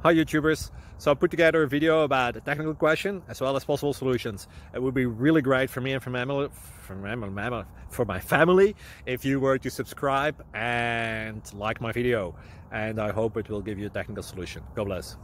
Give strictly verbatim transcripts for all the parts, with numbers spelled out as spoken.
Hi YouTubers! So I put together a video about a technical question as well as possible solutions. It would be really great for me and for my family, for my, for my family if you were to subscribe and like my video. And I hope it will give you a technical solution. God bless.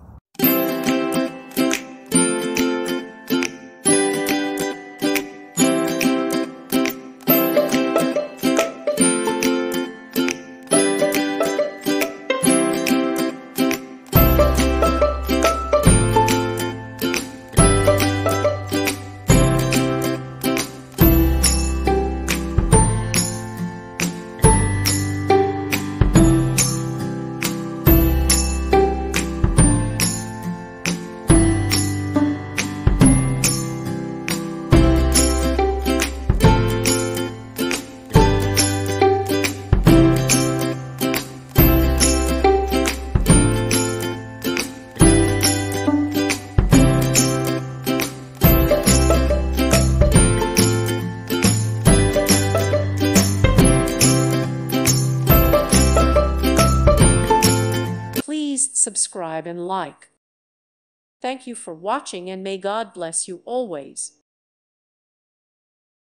Please subscribe and like. Thank you for watching, and may God bless you always.